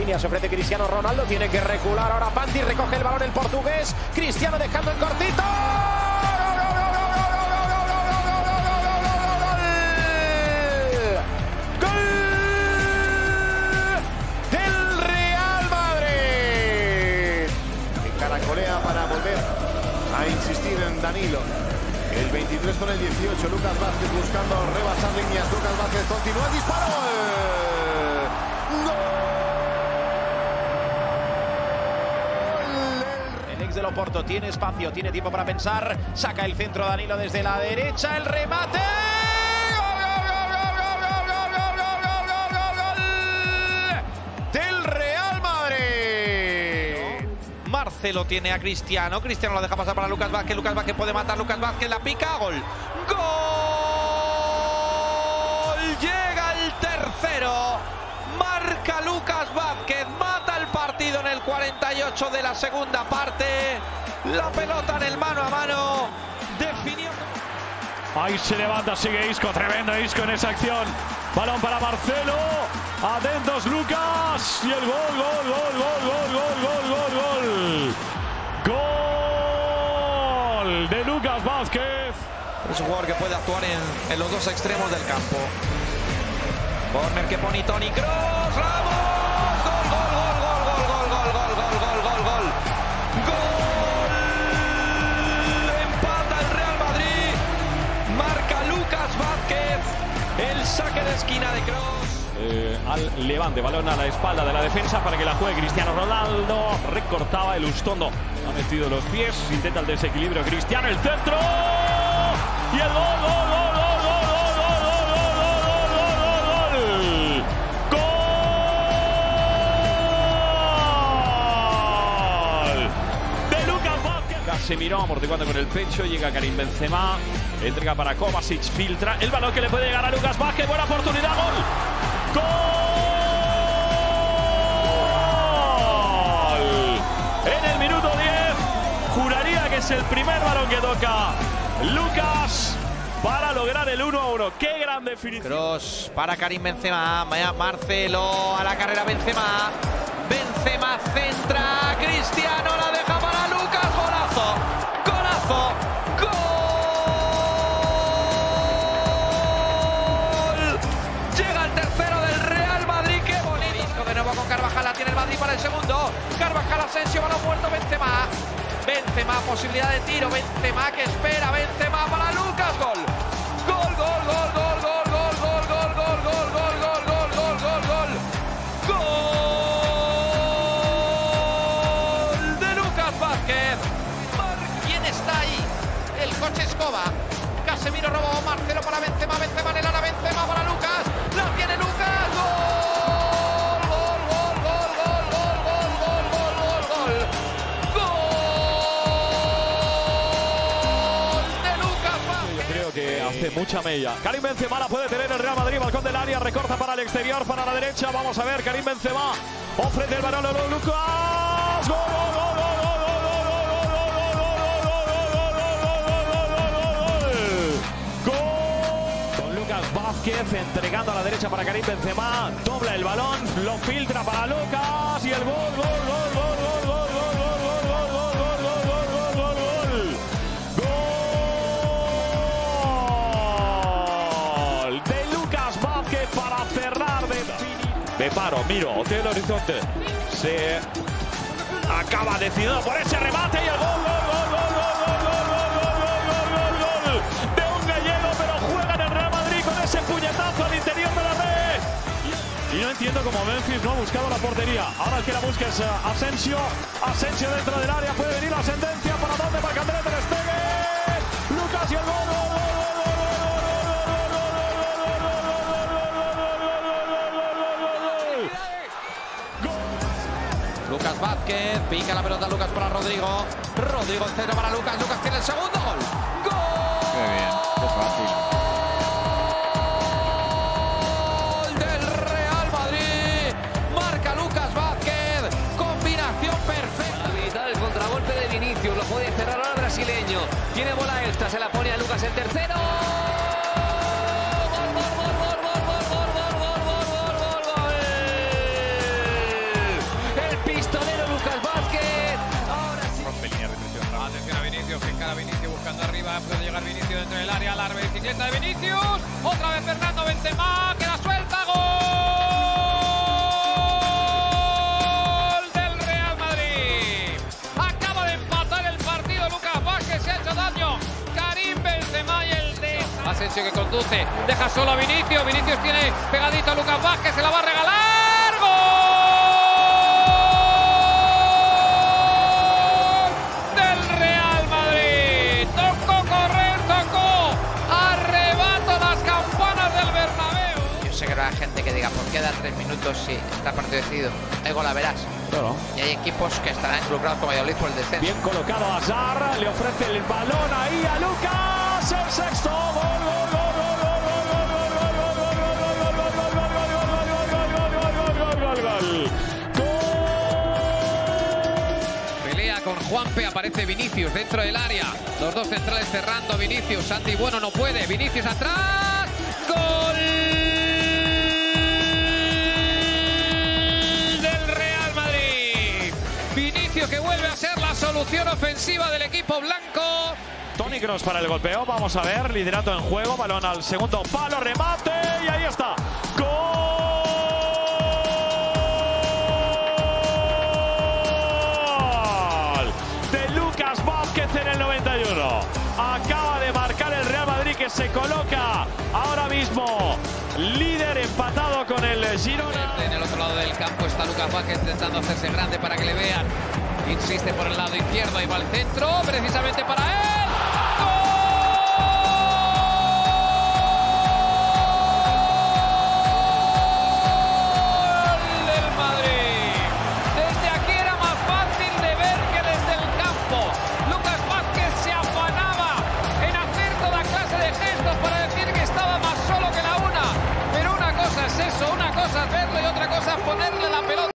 línea, se ofrece Cristiano Ronaldo, tiene que recular ahora Panti, recoge el balón el portugués, Cristiano dejando el cortito. Para volver a insistir en Danilo. El 23 con el 18, Lucas Vázquez buscando rebasar líneas. Lucas Vázquez continúa el disparo. ¡Gol! El ex del Oporto tiene espacio, tiene tiempo para pensar. Saca el centro Danilo desde la derecha, el remate. Marcelo tiene a Cristiano, Cristiano lo deja pasar para Lucas Vázquez, Lucas Vázquez puede matar, Lucas Vázquez la pica, gol. ¡Gol! Llega el tercero, marca Lucas Vázquez, mata el partido en el 48 de la segunda parte, la pelota en el mano a mano, definió. Ahí se levanta, sigue Isco, tremendo Isco en esa acción. Balón para Marcelo, atentos Lucas, y el gol. Gol de Lucas Vázquez. Es un jugador que puede actuar en los dos extremos del campo. Corner que pone Toni Kroos, ¡vamos! Gol. Empata el Real Madrid, marca Lucas Vázquez, el saque de esquina de Kroos. Al Levante, balón a la espalda de la defensa para que la juegue Cristiano Ronaldo, recortaba el Ustondo, ha metido los pies, intenta el desequilibrio Cristiano, el centro y el gol de Lucas Vázquez. Casemiro amortiguando con el pecho, llega Karim Benzema, entrega para Kovacic, filtra el balón que le puede llegar a Lucas Vázquez, buena oportunidad, gol. ¡Gol! En el minuto 10, juraría que es el primer balón que toca Lucas para lograr el 1-1. ¡Qué gran definición! Kroos para Karim Benzema, Marcelo a la carrera Benzema. Benzema centra, Cristiano la deja para Lucas, golazo. Con Carvajal, la tiene el Madrid para el segundo. Carvajal, Asensio, balón muerto, Benzema, posibilidad de tiro, Benzema que espera, Benzema para Lucas, gol. Gol de Lucas Vázquez. ¿Quién está ahí? El coche escoba. Casemiro robó, Marcelo para Benzema, Benzema en el área, Benzema para Lucas, la tiene Lucas, gol. Hace mucha mella. Karim Benzema la puede tener el Real Madrid, balcón del área, recorta para el exterior, para la derecha. Vamos a ver, Karim Benzema ofrece el balón a Lucas. ¡Gol! Con Lucas Vázquez entregando a la derecha para Karim Benzema, dobla el balón, lo filtra para Lucas y el gol. Para cerrar de paro, miro, hotel horizonte, se acaba decidido por ese remate y el gol de un gallego, pero juega en el Real Madrid con ese puñetazo al interior de la red. Y no entiendo cómo Memphis no ha buscado la portería. Ahora el que la busca es Asensio dentro del área, puede venir la sentencia, ¿para dónde? Para Andrés Ter Stegen, Lucas y el gol. Lucas Vázquez, pica la pelota Lucas para Rodrigo. Rodrigo el centro para Lucas. Lucas tiene el segundo gol. ¡Gol! Qué bien, qué fácil. Gol del Real Madrid. Marca Lucas Vázquez. Combinación perfecta. Habilitar el contragolpe de Vinicius. Lo puede cerrar ahora el brasileño. Tiene bola extra. Se la pone a Lucas el tercero. Atención a Vinicius, que encara Vinicius buscando arriba, puede llegar Vinicius dentro del área, la bicicleta de Vinicius, otra vez Fernando Benzema, que la suelta, gol del Real Madrid. Acaba de empatar el partido Lucas Vázquez, se ha hecho daño Karim Benzema y el de Asensio que conduce, deja solo a Vinicius, Vinicius tiene pegadito a Lucas Vázquez, se la va a regalar, ¡gol! Habrá gente que diga, ¿por qué dar 3 minutos si está partido decidido? Hay gol, verás. Claro. Y hay equipos que estarán involucrados como Valladolid por el descenso. Bien colocado a Azar, le ofrece el balón ahí a Lucas, el sexto, gol, gol, gol, gol, gol, gol, gol, gol. Pelea con Juanpe, aparece Vinicius dentro del área. Los dos centrales cerrando, Vinicius, Santi Bueno no puede, Vinicius atrás, gol. Que vuelve a ser la solución ofensiva del equipo blanco. Toni Kroos para el golpeo, vamos a ver, liderato en juego, balón al segundo palo, remate y ahí está. ¡Gol! De Lucas Vázquez en el 91. Acaba de marcar el Real Madrid, que se coloca ahora mismo líder, empatado con el Girona. En el otro lado del campo está Lucas Vázquez intentando hacerse grande para que le vean. Insiste por el lado izquierdo y va al centro, precisamente para él.